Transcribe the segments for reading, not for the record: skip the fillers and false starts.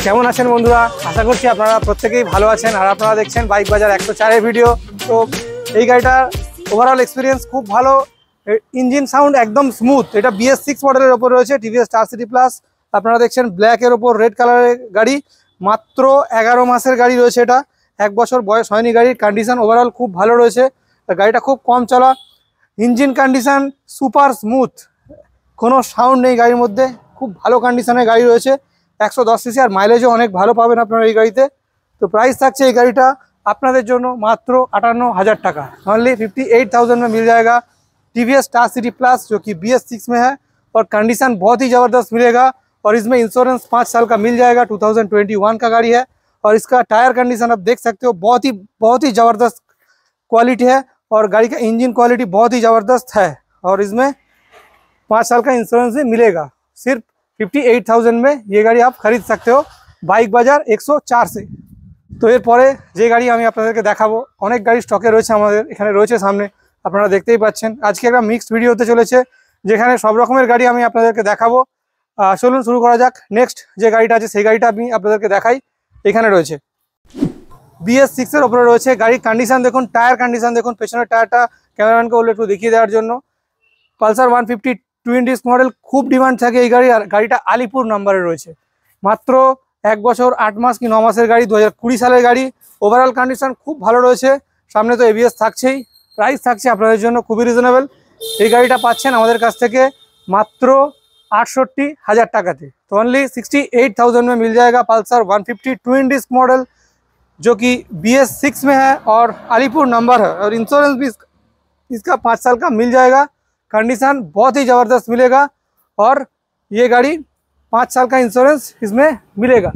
কেমন আছেন বন্ধুরা? আশা করছি আপনারা প্রত্যেকেই ভালো আছেন আর আপনারা দেখছেন বাইক বাজার 104 ভিডিও। তো এই গাড়িটার ওভারঅল এক্সপিরিয়েন্স খুব ভালো, ইঞ্জিন সাউন্ড একদম স্মুথ। এটা BS6 মডেলের ওপর রয়েছে, টিভিএস স্টার সিটি প্লাস। আপনারা দেখছেন ব্ল্যাকের ওপর রেড কালারের গাড়ি, মাত্র 11 মাসের গাড়ি রয়েছে। এটা 1 বছর বয়স হয়নি গাড়ির। কন্ডিশন ওভারঅল খুব ভালো রয়েছে, গাড়িটা খুব কম চলা। ইঞ্জিন কন্ডিশন সুপার স্মুথ, কোনো সাউন্ড নেই গাড়ির মধ্যে, খুব ভালো কন্ডিশনের গাড়ি রয়েছে। 110 सीसी আর মাইলেজও অনেক ভালো পাবেন আপনারা এই গাড়িতে। তো প্রাইস থাকছে এই গাড়িটা আপনাদের জন্য मात्र 58,000 টাকা। ओनली 58,000 में मिल जाएगा टीवीएस स्टार सिटी प्लस, जो कि BS6 में है और कंडीशन बहुत ही ज़बरदस्त मिलेगा। और इसमें इंश्योरेंस 5 साल का मिल जाएगा। 2021 का गाड़ी है और इसका टायर कंडीशन आप देख सकते हो, बहुत ही ज़बरदस्त क्वालिटी है और गाड़ी का इंजन क्वालिटी बहुत ही ज़बरदस्त है। और इसमें 5 साल का इंश्योरेंस भी मिलेगा। सिर्फ 58,000 में ये गाड़ी आप खरीद सकते हो বাইক বাজার 104 से। তো এরপরে যে গাড়ি আমি আপনাদেরকে দেখাবো, অনেক গাড়ি স্টকে রয়েছে আমাদের এখানে রয়েছে সামনে, আপনারা দেখতেই পাচ্ছেন। আজকে একটা মিক্সড ভিডিও হতে চলেছে যেখানে সব রকমের গাড়ি আমি আপনাদেরকে দেখাবো। চলুন শুরু করা যাক। নেক্সট যে গাড়িটা আছে সেই গাড়িটা আমি আপনাদেরকে দেখাই। এখানে রয়েছে BS6 এর ওপরে রয়েছে। গাড়ির কন্ডিশন দেখুন, টায়ার কন্ডিশন দেখুন। পেছনের টায়ারটা ক্যামেরাম্যানকে বলে একটু দেখিয়ে দেওয়ার জন্য। পালসার 150 টুইন ডিস্ক মডেল, খুব ডিমান্ড থাকে এই গাড়ি। আর গাড়িটা আলিপুর নাম্বারে রয়েছে। মাত্র 1 বছর 8 মাস কি 9 মাসের গাড়ি, 2020 সালের গাড়ি। ওভারঅল কন্ডিশন খুব ভালো রয়েছে। সামনে তো ABS থাকছেই। প্রাইস থাকছে আপনাদের জন্য খুবই রিজনেবল। এই গাড়িটা পাচ্ছেন আমাদের কাছ থেকে মাত্র 68,000 টাকাতে। तो ओनली 68,000 में मिल जाएगा पल्सर 150 ट्विन डिस्क मॉडल, जो कि BS6 में है और अलीपुर नंबर है। और इंश्योरेंस भी इसका 5 साल का मिल जाएगा। कंडीशन बहुत ही ज़बरदस्त मिलेगा और ये गाड़ी 5 साल का इंश्योरेंस इसमें मिलेगा।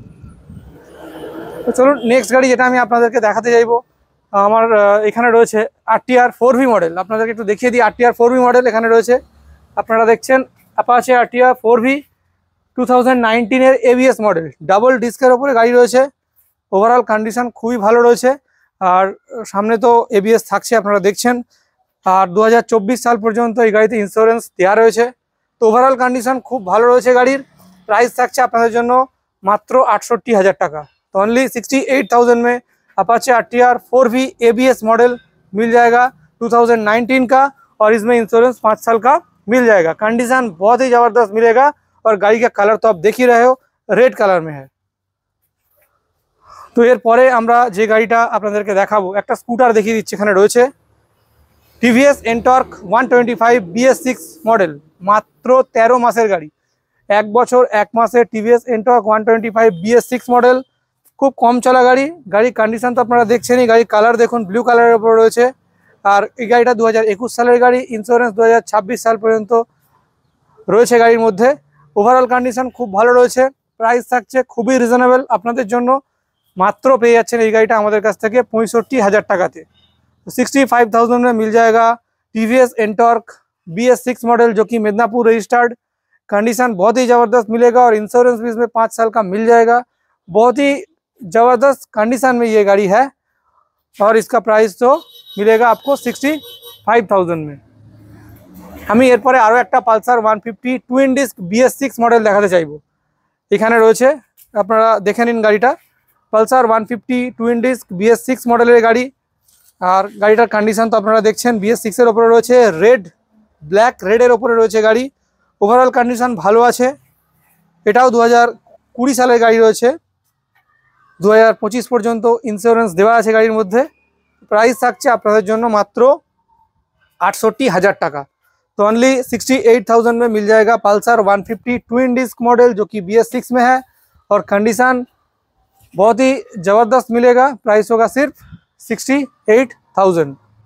तो चलो नेक्स्ट गाड़ी যেটা আমি আপনাদেরকে দেখাতে যাইবো, আমার এখানে রয়েছে RTR 4V মডেল। আপনাদেরকে একটু দেখিয়ে দিই। RTR 4V মডেল এখানে রয়েছে, আপনারা দেখছেন অ্যাপাচে RTR 4V 2019 এর ABS মডেল, ডাবল ডিস্কের ওপরে গাড়ি রয়েছে। ওভারঅল কন্ডিশন খুবই ভালো রয়েছে আর সামনে তো ABS থাকছে আপনারা দেখছেন। আর 2024 সাল পর্যন্ত এই গাড়িতে ইন্স্যুরেন্স দেওয়া রয়েছে। তো ওভারঅল কন্ডিশন খুব ভালো রয়েছে গাড়ির। প্রাইস থাকছে আপনাদের জন্য মাত্র 68,000 টাকা। तो ओनली 68,000 में Apache RTR 4V ABS model मिल जाएगा 2019 का। और इसमें इंश्योरेंस 5 साल का मिल जाएगा। कंडीशन बहुत ही ज़बरदस्त मिलेगा और गाड़ी का कलर तो आप देख ही रहे हो, रेड कलर में है। तो এরপরে আমরা যে গাড়িটা আপনাদেরকে দেখাবো, একটা স্কুটার দেখিয়ে দিচ্ছি। এখানে রয়েছে টিভিএস এনটর্ক 125 BS6 মডেল, মাত্র 13 মাসের গাড়ি। 1 বছর 1 মাসে টিভিএস এনটর্ক 125 BS6 মডেল, খুব কম চলা গাড়ি। গাড়ির কন্ডিশন তো আপনারা দেখছেনই। গাড়ির কালার দেখুন, ব্লু কালারের উপর রয়েছে। আর এই গাড়িটা 2021 সালের গাড়ি, ইন্স্যুরেন্স 2026 সাল পর্যন্ত রয়েছে গাড়ির মধ্যে। ওভারঅল কন্ডিশন খুব ভালো রয়েছে। প্রাইস থাকছে খুবই রিজনেবল আপনাদের জন্য, মাত্র পেয়ে যাচ্ছেন এই গাড়িটা আমাদের কাছ থেকে 65,000 টাকাতে। 65,000 में मिल जाएगा TVS एंटॉर्क BS6 मॉडल, जो कि मिदनापुर रजिस्टर्ड। कंडीशन बहुत ही ज़बरदस्त मिलेगा और इंश्योरेंस भी इसमें 5 साल का मिल जाएगा। बहुत ही ज़बरदस्त कंडीशन में ये गाड़ी है और इसका प्राइस तो मिलेगा आपको 65,000 में। আমি এরপরে আরও একটা Pulsar 150 twin disk BS6 model দেখাতে চাইবো। এখানে রয়েছে, আপনারা দেখে নিন গাড়িটা। পালসার 150 টুইন ডিস্ক BS6 মডেলের গাড়ি। আর গাড়িটার কন্ডিশন তো আপনারা দেখছেন, BS6 এর ওপরে রয়েছে রেড, ব্ল্যাক রেডের ওপরে রয়েছে গাড়ি। ওভারঅল কন্ডিশন ভালো আছে। এটাও 2020 সালের গাড়ি রয়েছে, 2025 পর্যন্ত ইন্স্যুরেন্স দেওয়া আছে গাড়ির মধ্যে। প্রাইস থাকছে আপনাদের জন্য মাত্র 68,000 টাকা। तो ओनली 68,000 में मिल जाएगा पल्सर 150 ट्विन डिस्क मॉडल, जो कि BS6 में है और कंडीशन बहुत ही ज़बरदस्त मिलेगा। प्राइस होगा सिर्फ 68,000।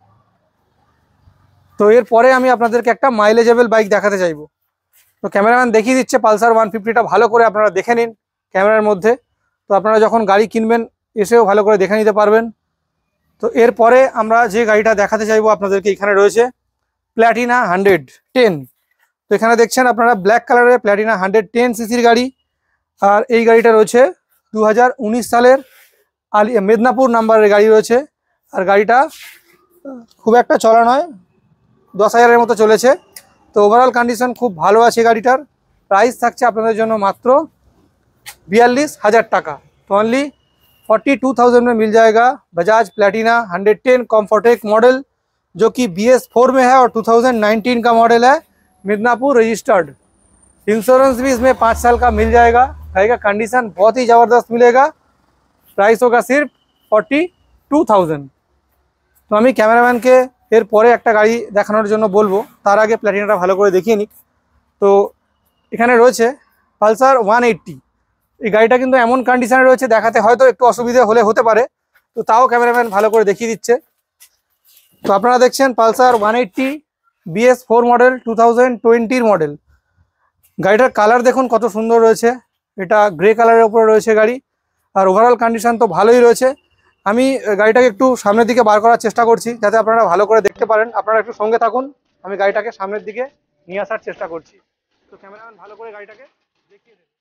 তো এরপরে আমি আপনাদেরকে একটা মাইলেজেবল বাইক দেখাতে চাইবো। তো ক্যামেরাম্যান দেখিয়ে দিচ্ছে পালসার 150টা, ভালো করে আপনারা দেখে নিন ক্যামেরার মধ্যে। তো আপনারা যখন গাড়ি কিনবেন এসেও ভালো করে দেখে নিতে পারবেন। তো এরপরে আমরা যে গাড়িটা দেখাতে চাইবো আপনাদেরকে, এখানে রয়েছে প্ল্যাটিনা 110। তো এখানে দেখছেন আপনারা ব্ল্যাক কালারের প্ল্যাটিনা 110 সিসির গাড়ি। আর এই গাড়িটা রয়েছে 2019 সালের মেদিনীপুর নাম্বারের গাড়ি রয়েছে। আর গাড়িটা খুব একটা চলা নয়, 10,000-এর মতো চলেছে। তো ওভারঅল কন্ডিশন খুব ভালো আছে গাড়িটার। प्राइस থাকছে আপনাদের জন্য মাত্র 42,000 टाका। तो ओनली 42,000 में मिल जाएगा बजाज प्लेटिना 110 कॉम्फोर्टेक मॉडल, जो कि BS4 में है और 2019 का मॉडल है, मिदनापुर रजिस्टर्ड। इंश्योरेंस भी इसमें 5 साल का मिल जाएगा। गाड़ी का कंडीशन बहुत ही ज़बरदस्त मिलेगा। प्राइस होगा सिर्फ 42,000। तो আমি ক্যামেরাম্যানকে এরপরে একটা গাড়ি দেখানোর জন্য বলবো, তার আগে প্ল্যাটিনাটা ভালো করে দেখিয়ে নিক। তো এখানে রয়েছে পালসার 180। এই গাড়িটা কিন্তু এমন কন্ডিশনে রয়েছে, দেখাতে হয়তো একটু অসুবিধা হতে পারে, তো তাও ক্যামেরাম্যান ভালো করে দেখিয়ে দিচ্ছে। তো আপনারা দেখছেন পালসার 180 BS4 মডেল, 2020 মডেল। গাড়িটার কালার দেখুন কত সুন্দর রয়েছে, এটা গ্রে কালারের উপরে রয়েছে গাড়ি। আর ওভারঅল কন্ডিশন তো ভালোই রয়েছে। আমি গাড়িটাকে একটু সামনের দিকে বার করার চেষ্টা করছি, যাতে আপনারা ভালো করে দেখতে পারেন। আপনারা একটু সঙ্গে থাকুন, আমি গাড়িটাকে সামনের দিকে নিয়ে আসার চেষ্টা করছি। তো ক্যামেরাম্যান ভালো করে গাড়িটাকে দেখিয়ে দেন।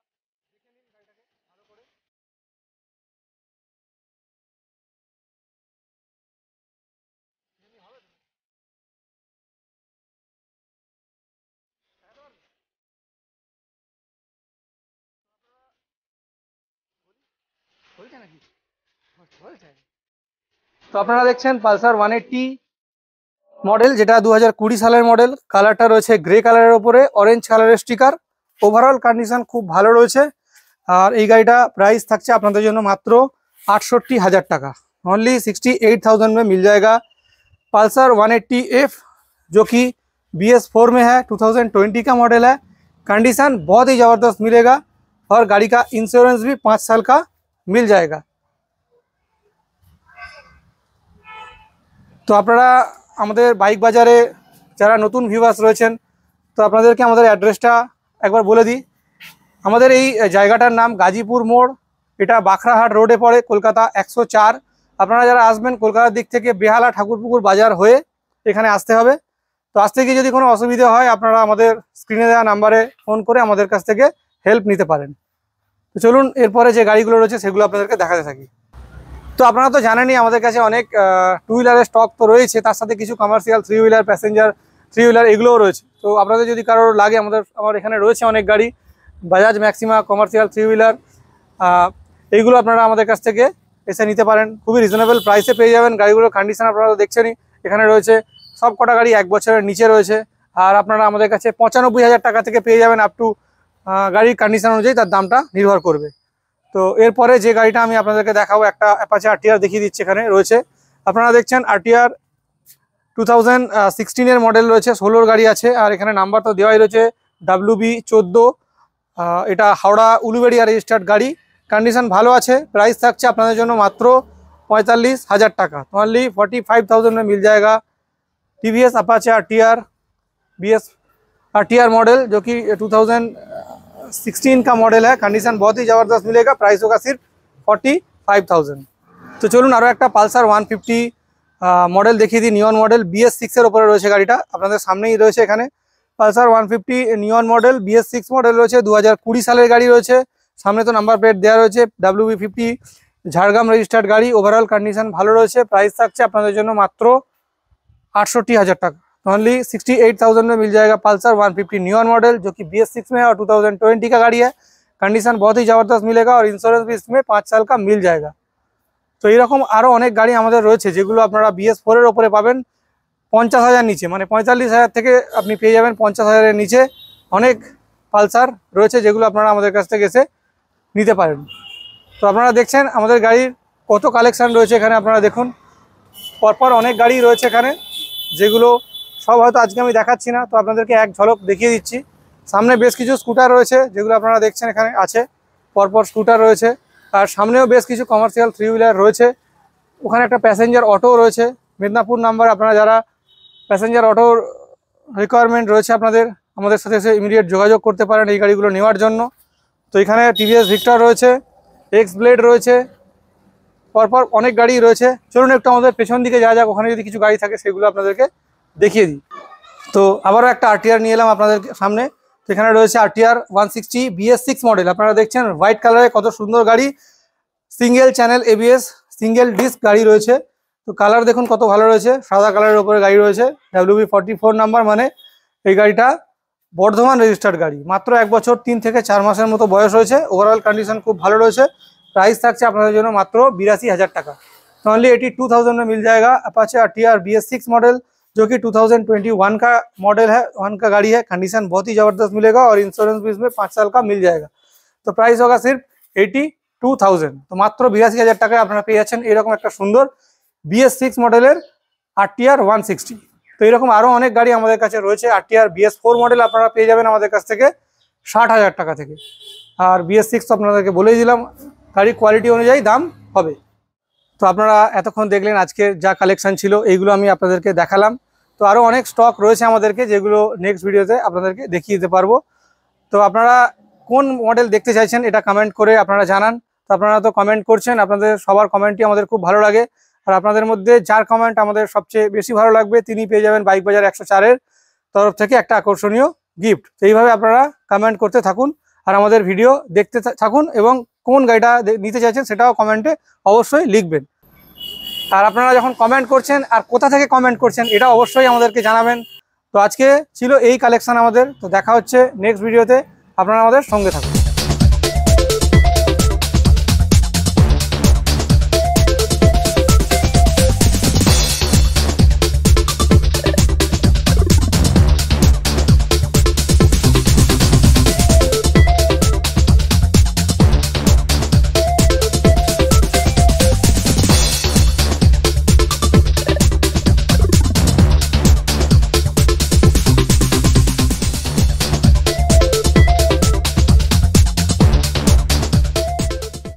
তো আপনারা দেখছেন পালসার 180 মডেল, যেটা 2020 সালের মডেল। কালারটা রয়েছে গ্রে কালারের উপরে অরেঞ্জ কালারের স্টিকার। ওভারঅল কন্ডিশন খুব ভালো রয়েছে। আর এই গাড়িটা প্রাইস থাকছে আপনাদের জন্য মাত্র 68,000 টাকা। ओनली 68,000 में मिल जाएगा पल्सर 180F, जो कि BS4 में है, 2020 का मॉडल है। कंडीशन बहुत ही ज़बरदस्त मिलेगा और गाड़ी का इंश्योरेंस भी 5 साल का मिल जाएगा। তো আপনারা আমাদের বাইক বাজারে যারা নতুন ভিউয়ার্স রয়েছেন, তো আপনাদেরকে আমাদের অ্যাড্রেসটা একবার বলে দিই। আমাদের এই জায়গাটার নাম গাজীপুর মোড়, এটা বাখরাহাট রোডে পড়ে, কলকাতা 104। আপনারা যারা আসবেন কলকাতার দিক থেকে বেহালা ঠাকুরপুকুর বাজার হয়ে এখানে আসতে হবে। তো আসতে গিয়ে যদি কোনো অসুবিধা হয়, আপনারা আমাদের স্ক্রিনে দেওয়া নাম্বারে ফোন করে আমাদের কাছ থেকে হেল্প নিতে পারেন। তো চলুন এরপরে যে গাড়িগুলো রয়েছে সেগুলো আপনাদেরকে দেখাতে থাকি। তো আপনারা তো জানেনই আমাদের কাছে অনেক টু হুইলারের স্টক তো রয়েছে, তার সাথে কিছু কমার্শিয়াল 3 হুইলার, প্যাসেঞ্জার 3 হুইলার এগুলোও রয়েছে। তো আপনাদের যদি কারোর লাগে, আমার এখানে রয়েছে অনেক গাড়ি, বাজাজ ম্যাক্সিমা কমার্শিয়াল 3 হুইলার। এইগুলো আপনারা আমাদের কাছ থেকে এসে নিতে পারেন, খুবই রিজনেবল প্রাইসে পেয়ে যাবেন। গাড়িগুলোর কন্ডিশন আপনারা তো দেখছেনই, এখানে রয়েছে সব কটা গাড়ি 1 বছরের নিচে রয়েছে। আর আপনারা আমাদের কাছে 95,000 টাকা থেকে পেয়ে যাবেন, আপ টু গাড়ির কন্ডিশন অনুযায়ী তার দামটা নির্ভর করবে। তো এরপরে যে গাড়িটা আমি আপনাদেরকে দেখাবো, একটা অ্যাপাচে RTR দেখিয়ে দিচ্ছি। এখানে রয়েছে আপনারা দেখছেন RTR 2016 মডেল রয়েছে, 16 গাড়ি আছে। আর এখানে নাম্বার তো দেওয়াই রয়েছে WB14। এটা হাওড়া উলুবেড়িয়া রেজিস্টার্ড গাড়ি, কন্ডিশন ভালো আছে। প্রাইস থাকছে আপনাদের জন্য মাত্র 45,000 টাকা। ओनली 45,000 में मिल जाएगा TVS Apache RTR BS RTR model, जो कि 2016 का मॉडल है। कंडीशन बहुत ही ज़बरदस्त मिलेगा। प्राइस होगा सिर्फ 45,000। तो चलून आरो एक पालसार 150 मॉडल देखिए दी, नियन मॉडल BS6 ऊपर रही है गाड़ीटा अपन सामने ही रही है। पालसार 150 नियन मॉडल BS6 मॉडल रही है, 2020 साल गाड़ी रही है। सामने तो नम्बर प्लेट देওয়া রয়েছে, WB50 झाड़ग्राम रेजिस्टार्ड गाड़ी। ओभारअल कंडिशन ভালো রয়েছে। प्राइस থাকছে আপনাদের জন্য মাত্র 68,000 টাকা। ओनली 68,000 में मिल जाएगा पल्सर 150 नियॉन मॉडल, जो कि BS6 में है और 2020 का गाड़ी है। कंडीशन बहुत ही ज़बरदस्त मिलेगा और इंश्योरेंस भी इसमें 5 साल का मिल जाएगा। तो এরকম আরও অনেক গাড়ি আমাদের রয়েছে, যেগুলো আপনারা BS4 এর উপরে পাবেন 50,000 নিচে, মানে 45,000 থেকে আপনি পেয়ে যাবেন 50,000 এর নিচে। অনেক পালসার রয়েছে যেগুলো আপনারা আমাদের কাছ থেকে এসে নিতে পারেন। তো আপনারা দেখছেন আমাদের গাড়ির কত কালেকশন রয়েছে এখানে। আপনারা দেখুন পরপর অনেক গাড়ি রয়েছে এখানে, যেগুলো সব হয়তো আজকে আমি দেখাচ্ছি না, তো আপনাদেরকে এক ঝলক দেখিয়ে দিচ্ছি। সামনে বেশ কিছু স্কুটার রয়েছে, যেগুলো আপনারা দেখছেন এখানে আছে, পরপর স্কুটার রয়েছে। আর সামনেও বেশ কিছু কমার্শিয়াল 3 হুইলার রয়েছে। ওখানে একটা প্যাসেঞ্জার অটো রয়েছে, মেদিনীপুর নাম্বার। আপনারা যারা প্যাসেঞ্জার অটোর রিকোয়ারমেন্ট রয়েছে আপনাদের, আমাদের সাথে এসে ইমিডিয়েট যোগাযোগ করতে পারেন এই গাড়িগুলো নেওয়ার জন্য। তো এখানে TVS ভিক্টর রয়েছে, এক্স ব্লেড রয়েছে, পরপর অনেক গাড়ি রয়েছে। চলুন একটু আমাদের পেছন দিকে যাওয়া যাক, ওখানে যদি কিছু গাড়ি থাকে সেগুলো আপনাদেরকে দেখিয়ে দিই। তো আবারও একটা RTR নিয়ে এলাম আপনাদের সামনে। তো এখানে রয়েছে RTR 160 BS6 মডেল। আপনারা দেখছেন হোয়াইট কালারে কত সুন্দর গাড়ি, single channel ABS single disc গাড়ি রয়েছে। তো কালার দেখুন কত ভালো রয়েছে, সাদা কালারের উপরে গাড়ি রয়েছে, WB44 নাম্বার, মানে এই গাড়িটা বর্ধমান রেজিস্টার্ড গাড়ি, মাত্র 1 বছর 3 থেকে 4 মাসের মতো বয়স হয়েছে, ওভারঅল কন্ডিশন খুব ভালো রয়েছে। प्राइस থাকছে আপনাদের জন্য মাত্র 82,000 টাকা। ओनली 82,000 में मिल जाएगा अपाचे RTR BS6 मॉडल, जो कि 2021 का मॉडल है, 1 का गाड़ी है। कंडीशन बहुत ही ज़बरदस्त मिलेगा और इंश्योरेंस भी इसमें 5 साल का मिल जाएगा। तो प्राइस होगा सिर्फ 82,000। तो मात्र 82,000 টাকায় আপনারা পেয়ে যাচ্ছেন এরকম একটা সুন্দর BS6 মডেলের RTR 160। তো এরকম আরও অনেক গাড়ি আমাদের কাছে রয়েছে। RTR BS4 মডেল আপনারা পেয়ে যাবেন আমাদের কাছ থেকে 60,000 টাকা থেকে। আর BS6 তো আপনাদেরকে বলেই দিলাম, গাড়ির কোয়ালিটি অনুযায়ী দাম হবে। তো আপনারা এতক্ষণ দেখলেন আজকের যা কালেকশন ছিল এইগুলো আমি আপনাদেরকে দেখালাম। তো আরও অনেক স্টক রয়েছে আমাদেরকে, যেগুলো নেক্সট ভিডিওতে আপনাদেরকে দেখিয়ে দিতে পারবো। তো আপনারা কোন মডেল দেখতে চাইছেন এটা কমেন্ট করে আপনারা জানান। তো আপনারা তো কমেন্ট করছেন, আপনাদের সবার কমেন্টই আমাদের খুব ভালো লাগে। আর আপনাদের মধ্যে যার কমেন্ট আমাদের সবচেয়ে বেশি ভালো লাগবে তিনি পেয়ে যাবেন বাইক বাজার 104-এর তরফ থেকে একটা আকর্ষণীয় গিফট। তো এইভাবে আপনারা কমেন্ট করতে থাকুন আর আমাদের ভিডিও দেখতে থাকুন, এবং কোন গাড়িটা নিতে চাইছেন সেটাও কমেন্টে অবশ্যই লিখবেন। আর আপনারা যখন কমেন্ট করছেন আর কোথা থেকে কমেন্ট করছেন এটা অবশ্যই আমাদেরকে জানাবেন। তো আজকে ছিল এই কালেকশন আমাদের। তো দেখা হচ্ছে নেক্সট ভিডিওতে, আপনারা আমাদের সঙ্গে থাকুন।